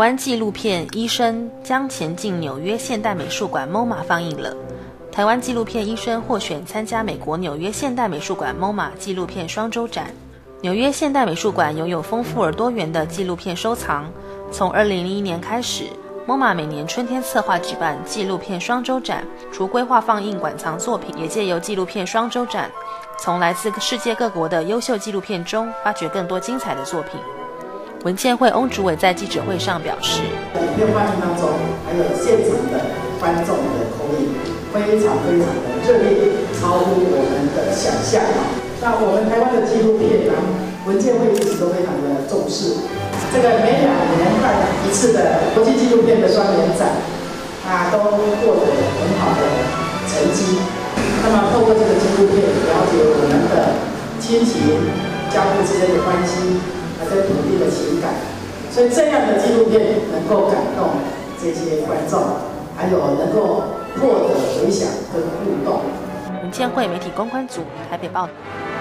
湾纪录片《医生》将前进纽约现代美术馆 MoMA 放映了。台湾纪录片《医生》获选参加美国纽约现代美术馆 MoMA 纪录片双周展。纽约现代美术馆拥有丰富而多元的纪录片收藏。从2001年开始，MoMA 每年春天策划举办纪录片双周展，除规划放映馆藏作品，也借由纪录片双周展，从来自世界各国的优秀纪录片中发掘更多精彩的作品。文建会翁主委在记者会上表示， 影片放映当中，还有现场的观众的口音，非常的热烈，超乎我们的想象。那我们台湾的纪录片呢，文建会一直都非常的重视。这个每2年办一次的国际纪录片的双年展，都获得很好的成绩。那么透过这个纪录片，了解我们的亲情、家父之间的关系。跟土地的情感，所以这样的纪录片能够感动这些观众，还有能够获得回响跟互动。 文建会媒体公关组台北报道。